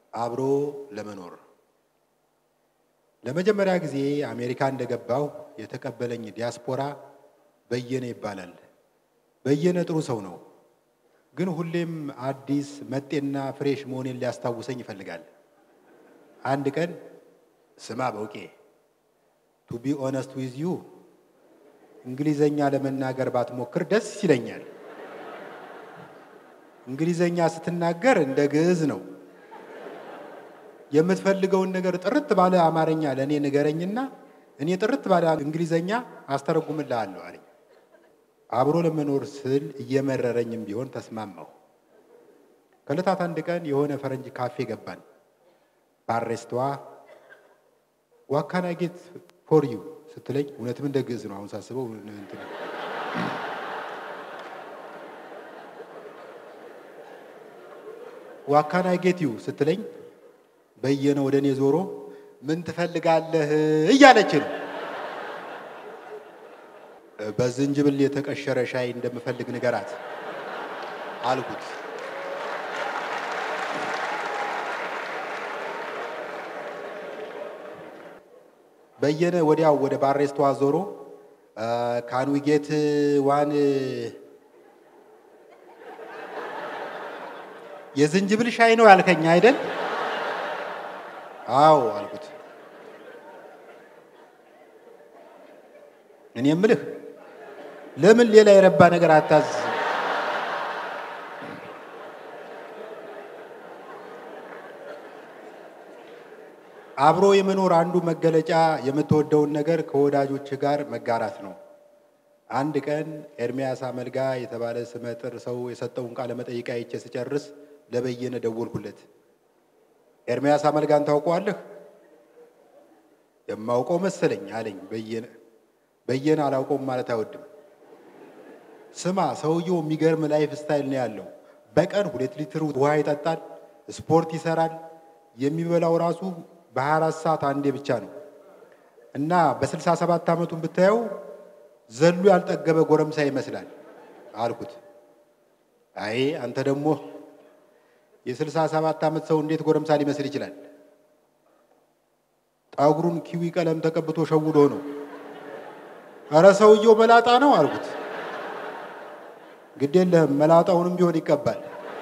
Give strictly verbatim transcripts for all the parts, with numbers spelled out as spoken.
አብሮ ለመኖር ለመጀመሪያ ጊዜ አሜሪካ እንደገባው የተቀበለኝ ዲያስፖራ በየነ ይባላል። በየነ ጥሩ ሰው ነው፣ ግን ሁሌም አዲስ መጤና ፍሬሽ መሆኔን ሊያስታውሰኝ ይፈልጋል። አንድ ቀን ስማ በውቄ to be honest with you እንግሊዘኛ ለመናገር ባትሞክር ደስ ይለኛል። እንግሊዘኛ ስትናገር እንደ ግዕዝ ነው። የምትፈልገውን ነገር ጥርት ባለ አማርኛ ለኔ ንገረኝና እኔ ጥርት ባለ እንግሊዘኛ አስተረጉምልሃለሁ አለኝ። አብሮ ለመኖር ስል እየመረረኝም ቢሆን ተስማማሁ። ከለታት አንድ ቀን የሆነ ፈረንጅ ካፌ ገባን። ባሬስቷ what can I get for you ስትለኝ እውነትም እንደ ግዕዝ ነው። አሁን ሳስበው እንትን what can I get you ስትለኝ በየነ ወደኔ ዞሮ ምን ትፈልጋለህ እያለች ነው። በዝንጅብል የተቀሸረ ሻይ እንደምፈልግ ንገራት አልኩት። በየነ ወዲያው ወደ ባሬስቷ ዞሮ can we get one የዝንጅብል ሻይ ነው ያልከኝ አይደል? አዎ አልኩት። እኔ የምልህ ለምን ሌላ የረባ ነገር አታዝ? አብሮ የመኖር አንዱ መገለጫ የምትወደውን ነገር ከወዳጆች ጋር መጋራት ነው። አንድ ቀን ኤርሚያስ አመልጋ የተባለ ስመጥር ሰው የሰጠውን ቃለ መጠይቅ አይቼ ስጨርስ ለበየነ ደወልኩለት። ኤርሚያስ አመልጋን ታውቀዋለህ? የማውቀው መሰለኝ አለኝ በየነ። በየነ አላውቀውም ማለት አይወድም። ስማ ሰውየው የሚገርም ላይፍ ስታይል ነው ያለው። በቀን ሁለት ሊትር ውሃ ይጠጣል፣ ስፖርት ይሰራል፣ የሚበላው ራሱ በሃያ አራት ሰዓት አንዴ ብቻ ነው እና በስልሳ ሰባት አመቱን ብታየው ዘሉ ያልጠገበ ጎረምሳ ይመስላል አልኩት። አይ አንተ ደግሞ የስልሳ ሰባት አመት ሰው እንዴት ጎረምሳ ሊመስል ይችላል? ጣጉሩን ኪዊ ቀለም ተቀብቶ ሸውዶ ነው። አረ ሰውየው መላጣ ነው አልኩት። ግድ የለህም መላጣውንም ቢሆን ይቀባል።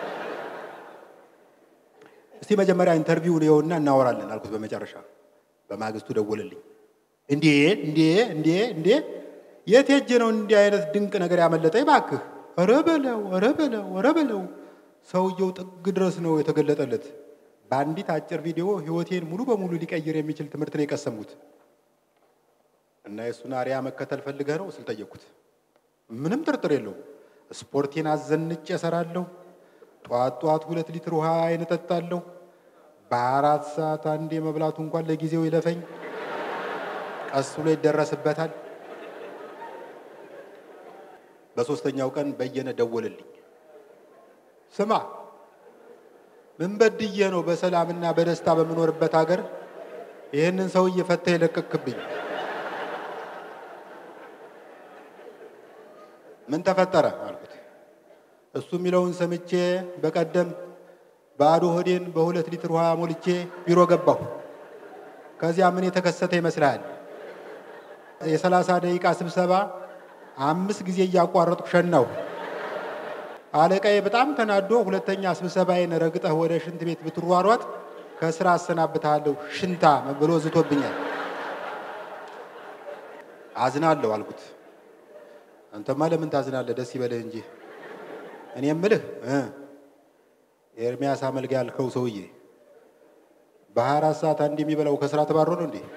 እስቲ መጀመሪያ ኢንተርቪው ነውና እናወራለን አልኩት። በመጨረሻ በማግስቱ ደወለልኝ። እንዴ እንዴ እንዴ እንዴ የት ሄጄ ነው እንዲህ አይነት ድንቅ ነገር ያመለጠኝ ባክህ? ኧረ በለው ኧረ በለው ኧረ በለው። ሰውየው ጥግ ድረስ ነው የተገለጠለት። በአንዲት አጭር ቪዲዮ ህይወቴን ሙሉ በሙሉ ሊቀይር የሚችል ትምህርት ነው የቀሰምኩት። እና የሱን አሪያ መከተል ፈልገህ ነው ስል ጠየቅኩት። ምንም ጥርጥር የለውም። ስፖርቴን አዘንጬ እሰራለሁ። ጧት ጧት ሁለት ሊትር ውሃ እጠጣለሁ። በአራት ሰዓት አንዴ መብላቱ እንኳን ለጊዜው ይለፈኝ፣ ቀስ ብሎ ይደረስበታል። በሶስተኛው ቀን በየነ ደወለልኝ። ስማ ምን በድዬ ነው በሰላምና በደስታ በመኖርበት ሀገር ይሄንን ሰው እየፈታ ይለቀቅብኝ? ምን ተፈጠረ አልኩት። እሱ የሚለውን ሰምቼ በቀደም ባዶ ሆዴን በሁለት ሊትር ውሃ ሞልቼ ቢሮ ገባሁ። ከዚያ ምን የተከሰተ ይመስላል? የሰላሳ ደቂቃ ስብሰባ አምስት ጊዜ እያቋረጥኩ ሸናው። አለቃዬ በጣም ተናዶ ሁለተኛ ስብሰባዬን ረግጠህ ወደ ሽንት ቤት ብትሯሯጥ ከስራ አሰናብታለሁ ሽንታ ብሎ ዝቶብኛል። አዝናለሁ አልኩት። አንተማ ለምን ታዝናለህ? ደስ ይበልህ እንጂ። እኔ የምልህ እ ኤርሚያስ አመልጋ ያልከው ሰውዬ በሃያ አራት ሰዓት አንድ የሚበላው ከስራ ተባሮ ነው እንዴ?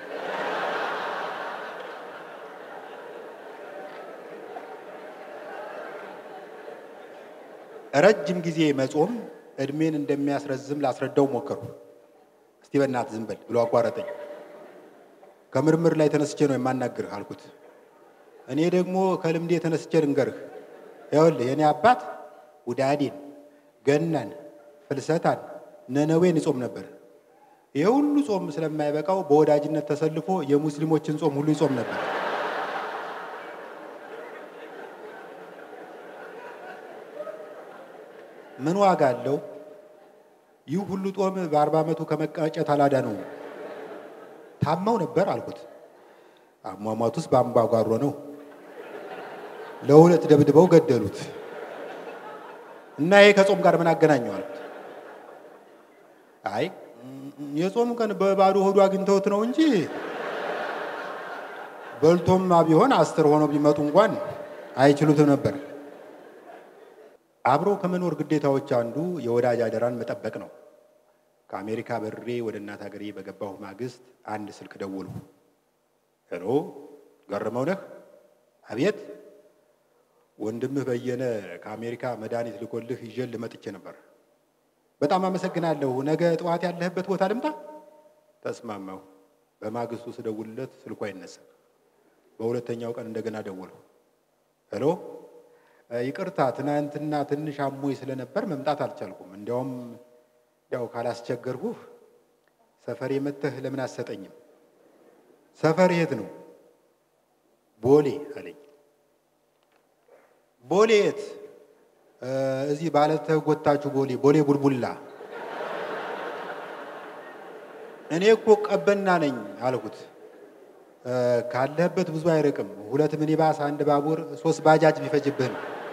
ረጅም ጊዜ መጾም እድሜን እንደሚያስረዝም ላስረዳው ሞከርኩ። እስቲ በእናትህ ዝም በል ብሎ አቋረጠኝ። ከምርምር ላይ ተነስቼ ነው የማናግርህ አልኩት። እኔ ደግሞ ከልምዴ ተነስቼ ልንገርህ። ይኸውልህ የኔ አባት ውዳዴን፣ ገናን፣ ፍልሰታን፣ ነነዌን ይጾም ነበር። ይሄ ሁሉ ጾም ስለማይበቃው በወዳጅነት ተሰልፎ የሙስሊሞችን ጾም ሁሉ ይጾም ነበር። ምን ዋጋ አለው? ይህ ሁሉ ጦም በአርባ ዓመቱ ከመቃጨት አላዳነው ታመው ነበር አልኩት አሟሟቱስ በአምባጓሮ ነው ለሁለት ደብድበው ገደሉት እና ይሄ ከጾም ጋር ምን አገናኘው አልኩት አይ የጾም ቀን በባዶ ሆዱ አግኝተውት ነው እንጂ በልቶም ቢሆን አስር ሆኖ ቢመጡ እንኳን አይችሉትም ነበር አብሮ ከመኖር ግዴታዎች አንዱ የወዳጅ አደራን መጠበቅ ነው ከአሜሪካ በርሬ ወደ እናት ሀገሬ በገባሁ ማግስት አንድ ስልክ ደወሉ ሄሎ ገረመው ነህ አቤት ወንድምህ በየነ ከአሜሪካ መድኃኒት ልኮልህ ይዤል መጥቼ ነበር በጣም አመሰግናለሁ ነገ ጠዋት ያለህበት ቦታ ልምጣ ተስማማው በማግስቱ ስደውልለት ስልኩ አይነሳም በሁለተኛው ቀን እንደገና ደወሉ ሄሎ ይቅርታ ትናንትና ትንሽ አሞይ ስለነበር መምጣት አልቻልኩም እንዲያውም ያው ካላስቸገርኩህ ሰፈር የመተህ ለምን አሰጠኝም ሰፈር የት ነው ቦሌ አለኝ ቦሌ የት እዚህ ባለተ ጎታችሁ ቦሌ ቦሌ ቡልቡላ እኔ እኮ ቀበና ነኝ አልኩት ካለህበት ብዙ አይርቅም ሁለት ሚኒባስ አንድ ባቡር ሶስት ባጃጅ ቢፈጅብህ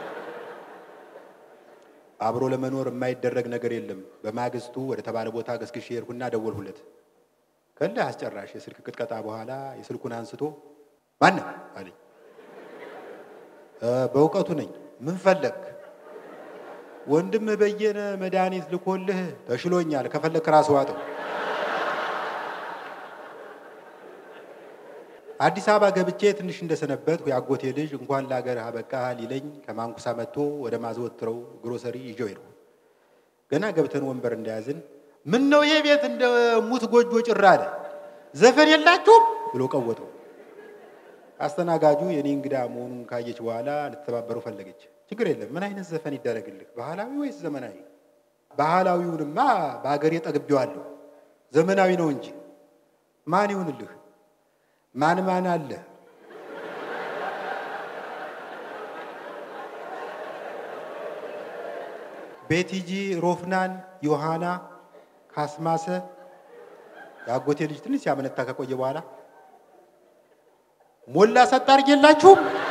አብሮ ለመኖር የማይደረግ ነገር የለም በማግስቱ ወደ ተባለ ቦታ ገስግሽ ይርኩና ደወልሁለት ከለ አስጨራሽ የስልክ ቅጥቀጣ በኋላ የስልኩን አንስቶ ማን አለኝ በእውቀቱ ነኝ ምን ፈለክ ወንድም በየነ መድኃኒት ልኮልህ ተሽሎኛል ከፈለክ ራስ ዋጠው አዲስ አበባ ገብቼ ትንሽ እንደሰነበትኩ ያጎቴ ልጅ እንኳን ላገር አበቃህ ሊለኝ ከማንኩሳ መጥቶ ወደ ማዘወትረው ግሮሰሪ ይዤው ሄድኩ ገና ገብተን ወንበር እንደያዝን ምን ነው ይሄ ቤት እንደ ሙት ጎጆ ጭራ አለ ዘፈን የላችሁም ብሎ ቀወጠው አስተናጋጁ የኔ እንግዳ መሆኑን ካየች በኋላ ልትተባበረው ፈለገች ችግር የለም ምን አይነት ዘፈን ይደረግልህ ባህላዊ ወይስ ዘመናዊ ባህላዊውንማ በአገሬ ጠግቤዋለሁ ዘመናዊ ነው እንጂ ማን ይሁንልህ ማን ማን አለ ቤቲጂ ሮፍናን ዮሐና ካስማሰ ያጎቴ ልጅ ትንሽ ያመነታ ከቆየ በኋላ ሞላ ሰጣርጌላችሁ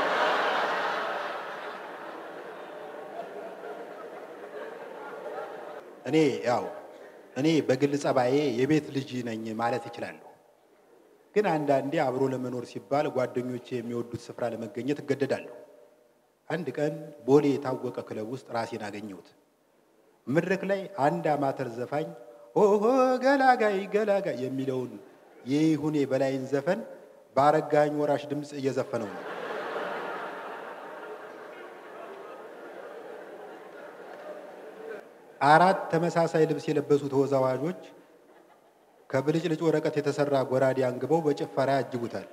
እኔ ያው እኔ በግል ጸባዬ የቤት ልጅ ነኝ ማለት ይችላል ግን አንዳንዴ አብሮ ለመኖር ሲባል ጓደኞቼ የሚወዱት ስፍራ ለመገኘት እገደዳለሁ አንድ ቀን ቦሌ የታወቀ ክለብ ውስጥ ራሴን አገኘሁት መድረክ ላይ አንድ አማተር ዘፋኝ ኦሆ ገላጋይ ገላጋይ የሚለውን የይሁኔ በላይን ዘፈን ባረጋኝ ወራሽ ድምጽ እየዘፈነው ነው አራት ተመሳሳይ ልብስ የለበሱ ተወዛዋዦች ከብልጭልጭ ወረቀት የተሰራ ጎራዴ አንግበው በጭፈራ ያጅቡታል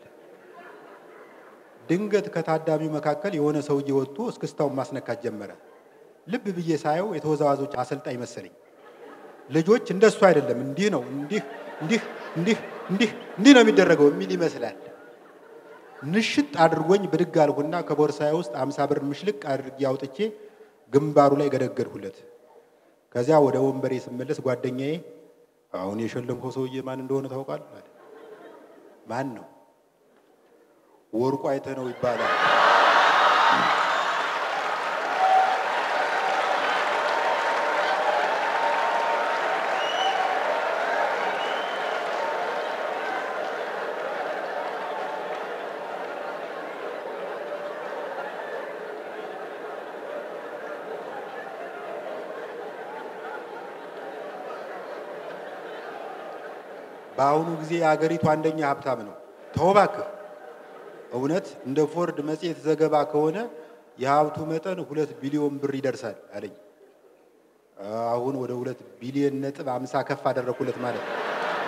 ድንገት ከታዳሚው መካከል የሆነ ሰውዬ ወጥቶ እስክስታውን ማስነካት ጀመረ ልብ ብዬ ሳየው የተወዛዋዦች አሰልጣኝ መሰለኝ ልጆች እንደሱ አይደለም እንዲህ ነው እንዲህ እንዲህ እንዲህ እንዲህ እንዲህ ነው የሚደረገው የሚል ይመስላል ንሽጥ አድርጎኝ ብድግ አልኩና ከቦርሳዬ ውስጥ አምሳ ብር ምሽልቅ አድርጌ አውጥቼ ግንባሩ ላይ ገደገድኩለት ከዚያ ወደ ወንበሬ ስመለስ ጓደኛዬ አሁን የሸለምከው ሰውዬ ማን እንደሆነ ታውቃለህ ማን ነው ወርቁ አይተነው ይባላል ባሁኑ ጊዜ አገሪቱ አንደኛ ሀብታም ነው ተውባክ እውነት እንደ ፎርድ መጽሔት ዘገባ ከሆነ የሀብቱ መጠን ሁለት ቢሊዮን ብር ይደርሳል አለኝ አሁን ወደ ሁለት ቢሊዮን ነጥብ አምሳ ከፍ አደረኩለት ማለት ነው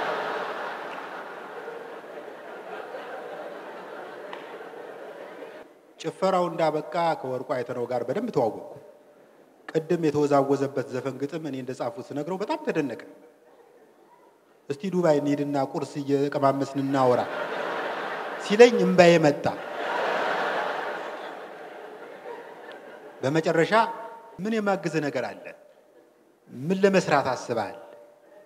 ጭፈራው እንዳበቃ ከወርቁ አይተነው ጋር በደንብ ተዋወቅኩ ቅድም የተወዛወዘበት ዘፈን ግጥም እኔ እንደጻፉት ነግረው በጣም ተደነቀ እስቲ ዱባይ እንሂድና ቁርስ እየቀማመስን እናወራ ሲለኝ እንባዬ መጣ በመጨረሻ ምን የማግዝ ነገር አለ ምን ለመስራት አስባል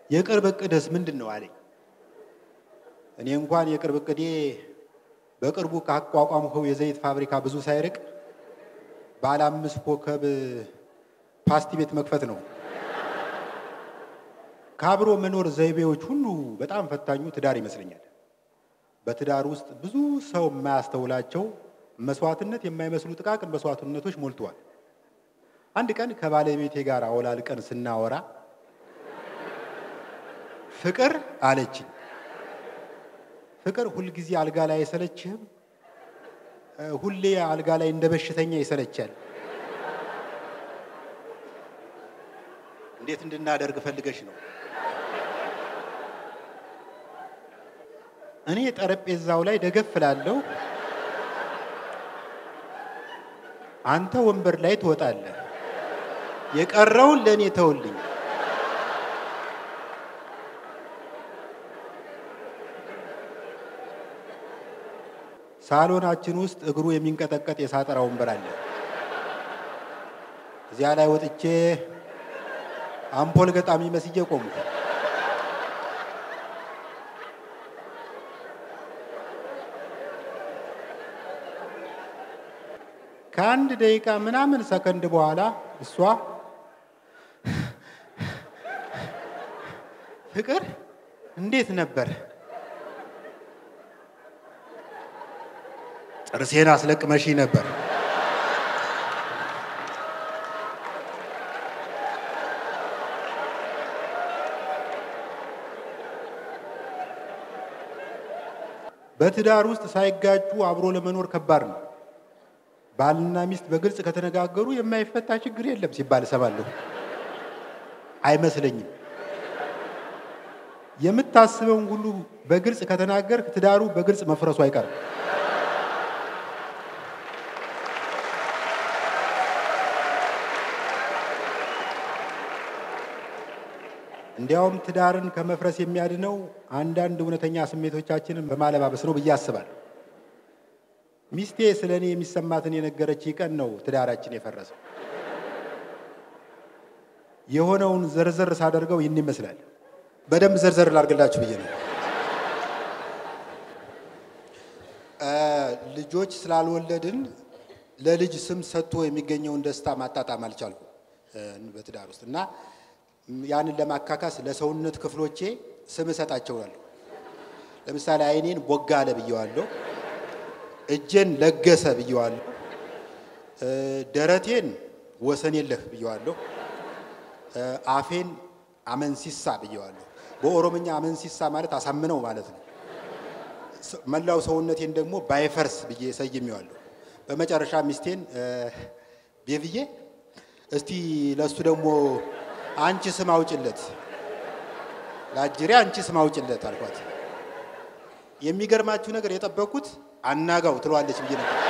የቅርብ እቅድስ ምንድነው አለኝ እኔ እንኳን የቅርብ እቅዴ በቅርቡ ካቋቋምከው የዘይት ፋብሪካ ብዙ ሳይርቅ ባለ አምስት ኮከብ ፓስቲ ቤት መክፈት ነው ካብሮ መኖር ዘይቤዎች ሁሉ በጣም ፈታኙ ትዳር ይመስለኛል በትዳር ውስጥ ብዙ ሰው የማያስተውላቸው መስዋዕትነት የማይመስሉ ጥቃቅን መስዋዕትነቶች ሞልተዋል አንድ ቀን ከባለቤቴ ጋር አወላልቀን ስናወራ ፍቅር አለችኝ ፍቅር ሁሉ ጊዜ አልጋ ላይ አይሰለችህም ሁሌ አልጋ ላይ እንደበሽተኛ ይሰለቻል እንዴት እንድናደርግ ፈልገሽ ነው እኔ ጠረጴዛው ላይ ደገፍላለሁ አንተ ወንበር ላይ ትወጣለህ የቀረውን ለኔ ተውልኝ ሳሎናችን ውስጥ እግሩ የሚንቀጠቀጥ የሳጠራ ወንበር አለ እዚያ ላይ ወጥቼ አምፖል ገጣሚ መስዬ ቆምኩ ከአንድ ደቂቃ ምናምን ሰከንድ በኋላ እሷ ፍቅር እንዴት ነበር ጥርሴን አስለቅመሽ ነበር በትዳር ውስጥ ሳይጋጩ አብሮ ለመኖር ከባድ ነው ባልና ሚስት በግልጽ ከተነጋገሩ የማይፈታ ችግር የለም ሲባል ሰባለሁ አይመስለኝም የምታስበውን ሁሉ በግልጽ ከተናገርክ ትዳሩ በግልጽ መፍረሱ አይቀርም እንዲያውም ትዳርን ከመፍረስ የሚያድነው አንዳንድ እውነተኛ ስሜቶቻችንን በማለባበስ ነው ብዬ አስባለሁ ሚስቴ ስለኔ የሚሰማትን የነገረች ቀን ነው ትዳራችን የፈረሰው የሆነውን ዘርዘር ሳደርገው ይህን ይመስላል በደንብ ዘርዘር ላድርግላችሁ ብዬ ነው ልጆች ስላልወለድን ለልጅ ስም ሰጥቶ የሚገኘውን ደስታ ማጣጣም አልቻልኩም በትዳር ውስጥ እና ያንን ለማካካስ ለሰውነት ክፍሎቼ ስም ሰጣቸዋለሁ ለምሳሌ አይኔን ቦጋለ ብየዋለሁ እጄን ለገሰ ብየዋለሁ ደረቴን ወሰን የለህ ብየዋለሁ አፌን አመንሲሳ ብየዋለሁ በኦሮምኛ አመንሲሳ ማለት አሳምነው ማለት ነው መላው ሰውነቴን ደግሞ ባይፈርስ ብዬ ሰይሜዋለሁ በመጨረሻ ሚስቴን ቤብዬ እስቲ ለሱ ደግሞ አንቺ ስም አውጭለት ላጅሪ አንቺ ስም አውጭለት አልኳት የሚገርማችሁ ነገር የጠበቁት አናጋው ትሏለች ብዬ ነበር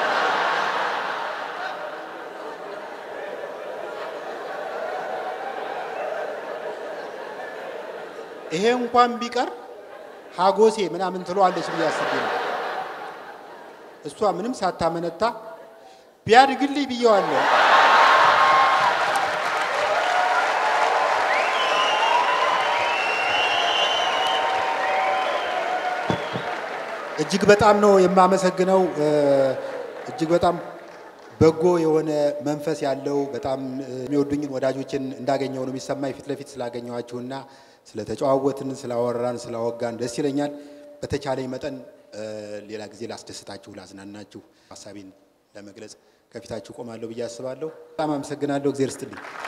ይሄ እንኳን ቢቀር ሃጎሴ ምናምን ትሏለች ብዬ አስቤ ነበር እሷ ምንም ሳታመነታ ቢያድግልኝ ብየዋለሁ እጅግ በጣም ነው የማመሰግነው እጅግ በጣም በጎ የሆነ መንፈስ ያለው በጣም የሚወዱኝን ወዳጆችን እንዳገኘው ነው የሚሰማኝ ፊት ለፊት ስላገኘዋችሁና ስለተጫዋወትን ስላወራን ስላወጋን ደስ ይለኛል በተቻለኝ መጠን ሌላ ጊዜ ላስደስታችሁ ላዝናናችሁ ሐሳቤን ለመግለጽ ከፊታችሁ ቆማለሁ ብዬ አስባለሁ በጣም አመሰግናለሁ እግዚአብሔር ይስጥልኝ